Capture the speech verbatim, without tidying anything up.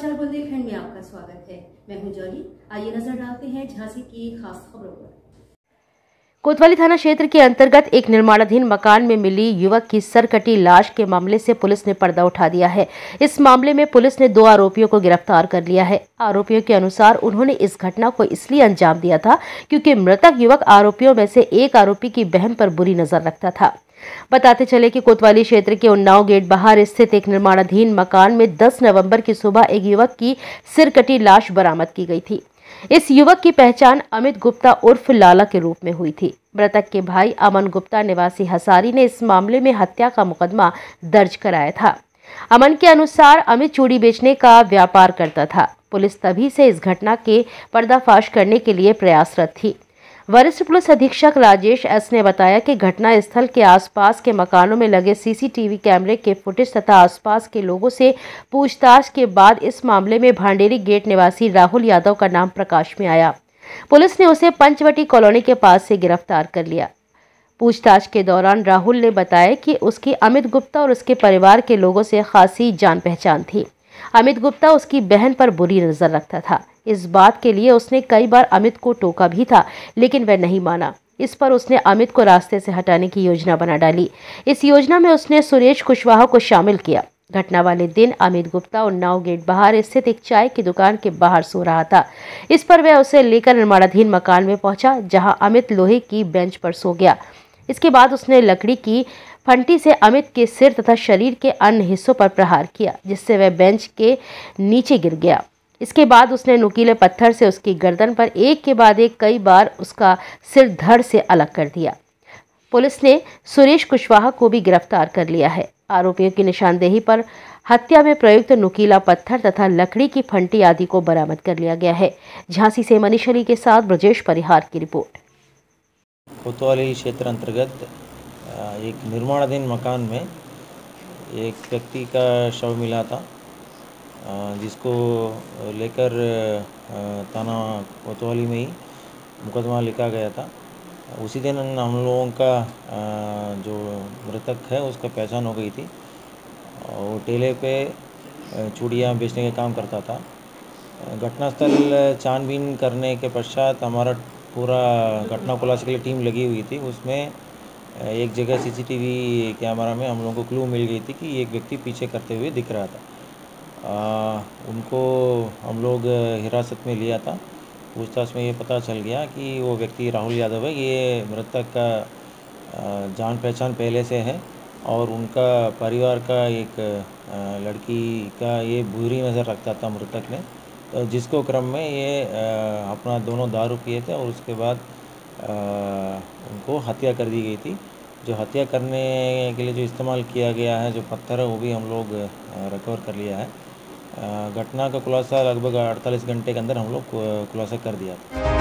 नमस्कार, बुंदेलखंड में आपका स्वागत है। मैं हूं जॉली। आइए नजर डालते हैं झांसी की खास खबरों पर। कोतवाली थाना क्षेत्र के अंतर्गत एक निर्माणाधीन मकान में मिली युवक की सरकटी लाश के मामले से पुलिस ने पर्दा उठा दिया है। इस मामले में पुलिस ने दो आरोपियों को गिरफ्तार कर लिया है। आरोपियों के अनुसार उन्होंने इस घटना को इसलिए अंजाम दिया था क्योंकि मृतक युवक आरोपियों में से एक आरोपी की बहन पर बुरी नजर रखता था। बताते चले कि कोतवाली क्षेत्र के उन्नाव गेट बाहर स्थित एक निर्माणाधीन मकान में दस नवंबर की सुबह एक युवक की सिरकटी लाश बरामद की गई थी। इस युवक की पहचान अमित गुप्ता उर्फ लाला के रूप में हुई थी। मृतक के भाई अमन गुप्ता निवासी हसारी ने इस मामले में हत्या का मुकदमा दर्ज कराया था। अमन के अनुसार अमित चूड़ी बेचने का व्यापार करता था। पुलिस तभी से इस घटना के पर्दाफाश करने के लिए प्रयासरत थी। वरिष्ठ पुलिस अधीक्षक राजेश एस ने बताया कि घटना स्थल के आसपास के मकानों में लगे सीसीटीवी कैमरे के फुटेज तथा आसपास के लोगों से पूछताछ के बाद इस मामले में भांडेरी गेट निवासी राहुल यादव का नाम प्रकाश में आया। पुलिस ने उसे पंचवटी कॉलोनी के पास से गिरफ्तार कर लिया। पूछताछ के दौरान राहुल ने बताया कि उसकी अमित गुप्ता और उसके परिवार के लोगों से खासी जान पहचान थी। अमित गुप्ता उसकी बहन पर बुरी नजर रखता था। इस बात के लिए उसने कई बार अमित को टोका भी था, लेकिन वह नहीं माना। इस पर उसने अमित को रास्ते से हटाने की योजना बना डाली। इस योजना में उसने सुरेश कुशवाहा को शामिल किया। घटना वाले दिन अमित गुप्ता उन्नाव गेट बाहर स्थित एक चाय की दुकान के बाहर सो रहा था। इस पर वह उसे लेकर निर्माणाधीन मकान में पहुंचा, जहां अमित लोहे की बेंच पर सो गया। इसके बाद उसने लकड़ी की फंटी से अमित के सिर तथा शरीर के अन्य हिस्सों पर प्रहार किया, जिससे वह बेंच के नीचे गिर गया। इसके बाद उसने नुकीले पत्थर से उसकी गर्दन पर एक के बाद एक कई बार उसका सिर धड़ से अलग कर दिया। पुलिस ने सुरेश कुशवाहा को भी गिरफ्तार कर लिया है। आरोपियों की निशानदेही पर हत्या में प्रयुक्त नुकीला पत्थर तथा लकड़ी की फंटी आदि को बरामद कर लिया गया है। झांसी से मनीष अली के साथ ब्रजेश परिहार की रिपोर्ट। कोतवाली क्षेत्र अंतर्गत एक निर्माणाधीन मकान में एक व्यक्ति का शव मिला था, जिसको लेकर थाना कोतवाली में ही मुकदमा लिखा गया था। उसी दिन हम लोगों का जो मृतक है उसका पहचान हो गई थी। वो ठेले पे चूड़ियाँ बेचने का काम करता था। घटनास्थल छानबीन करने के पश्चात हमारा पूरा घटना खुलासे के लिए टीम लगी हुई थी। उसमें एक जगह सीसीटीवी कैमरा में हम लोगों को क्लू मिल गई थी कि एक व्यक्ति पीछे करते हुए दिख रहा था। आ, उनको हम लोग हिरासत में लिया था। पूछताछ में ये पता चल गया कि वो व्यक्ति राहुल यादव है। ये मृतक का जान पहचान पहले से है और उनका परिवार का एक लड़की का ये बुरी नज़र रखता था मृतक ने, तो जिसको क्रम में ये अपना दोनों दारू पिए थे और उसके बाद उनको हत्या कर दी गई थी। जो हत्या करने के लिए जो इस्तेमाल किया गया है जो पत्थर है वो भी हम लोग रिकवर कर लिया है। घटना का खुलासा लगभग अड़तालीस घंटे के अंदर हम लोग खुलासा कर दिया।